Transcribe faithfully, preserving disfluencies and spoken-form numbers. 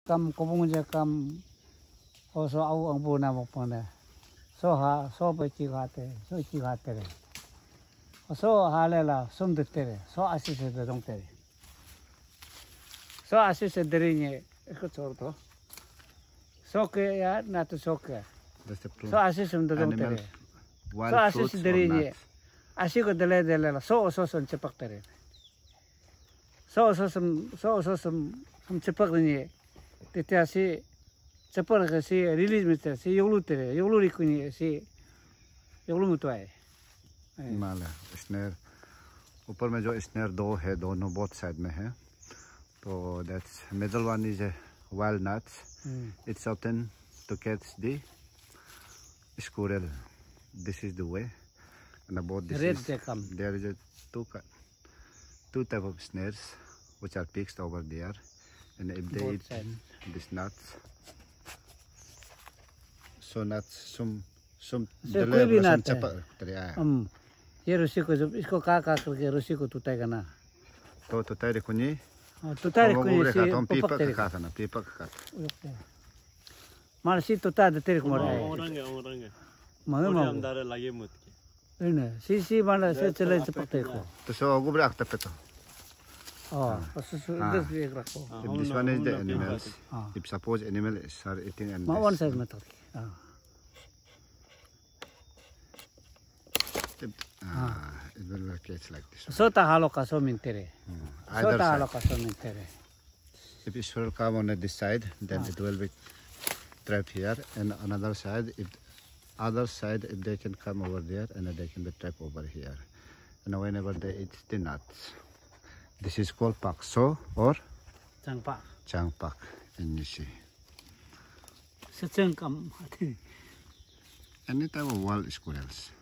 kam kubung je kam oso au ang buna mo pone so ha so pe chi ha te so chi ha te so ha le la sum de te so asi se de dong te so asi se de ri ko chor to so ke ya na to so ke so asi sum de dong te so asi se de ri asi ko de le de la so so son che pak te so so sum so so sum sum che pak ni te te asi चप्पल का सी release में तेरे सी योगलू तेरे योगलू रिकुनी सी योगलू में तो आए माला snare ऊपर में जो स्नेर दो है दोनों बोथ साइड में है तो that's middle one is a wild nuts it's often to catch the squirrel. This is the way and about this red is, they come. there is a two two type of snares which are fixed over there, and if they Both eat side. these nuts, so nuts some some से कोई भी नट है है हम ये रस्सी को जब इसको का का करके रस्सी को टूटेगा ना तो तो तारे कुनी टूटा को ये से पीपक का था ना पीपक का मार सी टूटा दे तेरे को मार है orang ya orang ya मार मार अंदर लगे मत के इन्हें सी सी मार से चले से पकते को तो सो अगुब रखता पे तो oh बस इधर भी एक रखो if this one is the animals if suppose animal is are eating and one side में तो हाँ Ah, it will work like this. So ta halo ka so mintere. So ta halo ka so mintere. If it will come on this side, then it will be trapped here, and another side, if other side, if they can come over there, and they can be trapped over here. And whenever they eat the nuts, this is called pakso or Changpak. changpak in Nyishi. So changkam. Any type of wild squirrels.